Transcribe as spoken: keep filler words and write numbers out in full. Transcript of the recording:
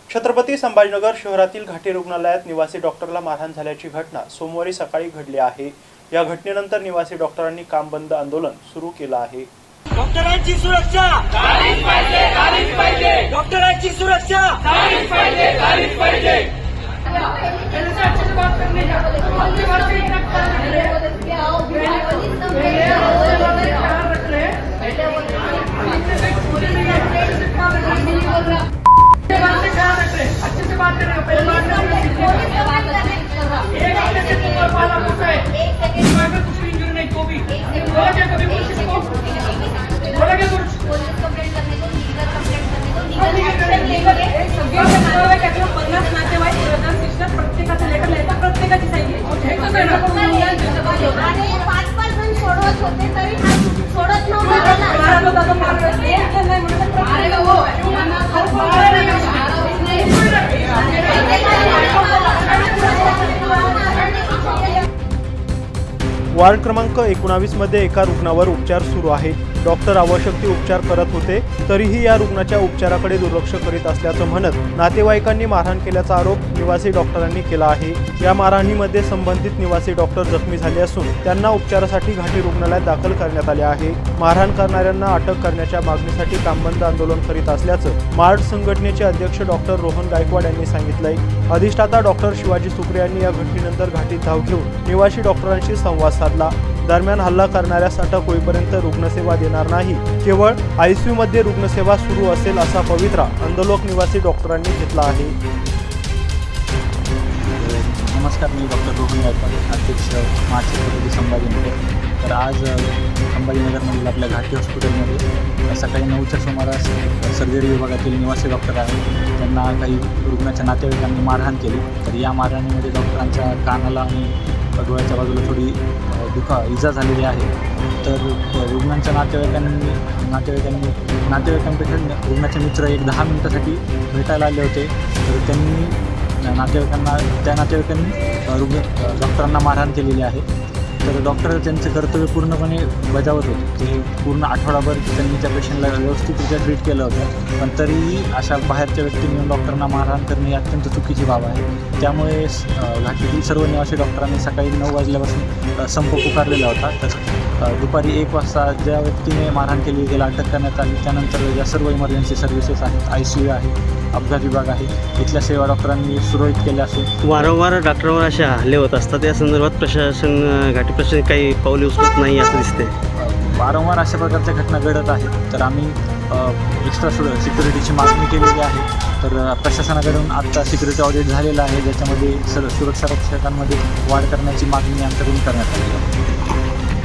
छत्रपती संभाजीनगर शहरातील घाटी रुग्णालयात निवासी डॉक्टरला मारहाण झाल्याची घटना सोमवारी सकाळी घडली आहे। या घटनेनंतर निवासी डॉक्टरांनी काम बंद आंदोलन सुरू केलं आहे। डॉक्टरांची सुरक्षा झालीच पाहिजे, झालीच पाहिजे। डॉक्टरांची सुरक्षा झालीच पाहिजे, झालीच पाहिजे। अच्छे से बात कर रहे हो, पहले बात कर रहे हो। एक सेकंड में पाला पूछा है, एक सेकंड में कुछ भी इंजरी नहीं तो भी बोला क्या कभी पुलिस को बोला क्या कुछ पुलिस कंप्लेंट करने को लीगल कंप्लेंट करने को लीगल एक सगळ्या नावावर टाकलं पन्नास नातेवाईक प्रधान शिक्षक प्रत्येकाचं लेटर लिहायचं प्रत्येकाची सही आणि पाच पाच जण सोडवत होते तरी सोडत वार्ड क्रमांक एकोणावीस मध्ये एका रुग्णावर उपचार सुरू आहेत। डॉक्टर आवश्यक ते उपचार करत होते तरीही या रुग्णाच्या उपचाराकडे दुर्लक्ष करीत असल्याचं म्हणत नातेवाईकांनी मारहाण केल्याचा आरोप निवासी डॉक्टरांनी केला आहे। या मारहाणीमध्ये संबंधित निवासी डॉक्टर जखमी झाले असून त्यांना उपचारासाठी घाटी रुग्णालयात दाखल करण्यात आले आहे। मारहाण करणाऱ्यांना अटक करण्याच्या मागणीसाठी कामबंद आंदोलन करीत असल्याचं मार्ड संघटनेचे अध्यक्ष डॉक्टर रोहन गायकवाड यांनी सांगितलंय। अधिष्ठाता डॉक्टर शिवाजी सुक्रे यांनी या घटनेनंतर घाटीत धाव घेऊन निवासी डॉक्टरांशी संवाद साधला। दरम्यान हल्ला करणाऱ्यास अटक होईपर्यंत रुग्णसेवा देणार नाही, केवळ आयसीयू मध्ये रुग्णसेवा सुरू असेल असा पवित्रा आंदोलक निवासी डॉक्टरांनी घेतला आहे। नमस्कार, मी डॉक्टर रोहन गायकवाड, अध्यक्ष मार्ड छत्रपती संभाजीनगर। तर आज संभाजीनगरमधील आपल्या घाटी हॉस्पिटलमध्ये सकाळी नऊच्या सुमारास सर्जरी विभागातील निवासी डॉक्टर आहेत, त्यांना काही रुग्णाच्या नातेवाईकांनी मारहाण केली। तर या मारहाणीमध्ये डॉक्टरांच्या कानाला आणि डोळ्याच्या बाजूला थोडी दुखा इजा झालेली आहे। तर रुग्णांच्या नातेवाईकांनी नातेवाईकांनी नातेवाईकांपेक्षा रुग्णाचे मित्र एक दहा मिनिटासाठी भेटायला आले होते। तर त्यांनी नातेवाईकांना त्या नातेवाईकांनी रुग्ण डॉक्टरांना मारहाण केलेली आहे। तर डॉक्टर त्यांचे कर्तव्य पूर्णपणे बजावत होते। ते पूर्ण आठवडाभर त्यांनी त्या पेशंटला व्यवस्थितरित्या ट्रीट केलं होतं, पण तरीही अशा बाहेरच्या व्यक्तींनी येऊन डॉक्टरांना मारहाण करणे ही अत्यंत चुकीची बाब आहे। त्यामुळे घाटीतील सर्व निवासी डॉक्टरांनी सकाळी नऊ वाजल्यापासून संप पुकारलेला होता। तर दुपारी एक वाजता ज्या व्यक्तीने मारहाण केली त्याला अटक करण्यात आली। त्यानंतर ज्या सर्व इमर्जन्सी सर्व्हिसेस आहेत, आय सी यू आहे, अपघात विभाग आहे, इथल्या सेवा डॉक्टरांनी सुरळीत केल्या असून वारंवार डॉक्टरवर असे हल्ले होत असतात। या संदर्भात प्रशासन घाटी प्रशासन काही पावले उचलत नाही असं दिसते। वारंवार अशा प्रकारच्या घटना घडत आहेत। तर आम्ही एक्स्ट्रा सिक्युरिटीची मागणी केलेली आहे। तर प्रशासनाकडून आत्ता सिक्युरिटी ऑडिट झालेलं आहे, ज्याच्यामध्ये सर सुरक्षा रक्षकांमध्ये वाढ करण्याची मागणी आमच्याकडून करण्यात आली आहे।